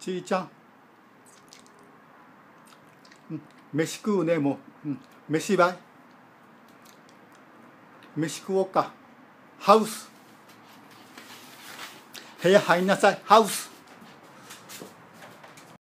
ちーちゃん、飯食うね。もう、飯ばい、飯食おうか。ハウス、部屋入んなさい。ハウス。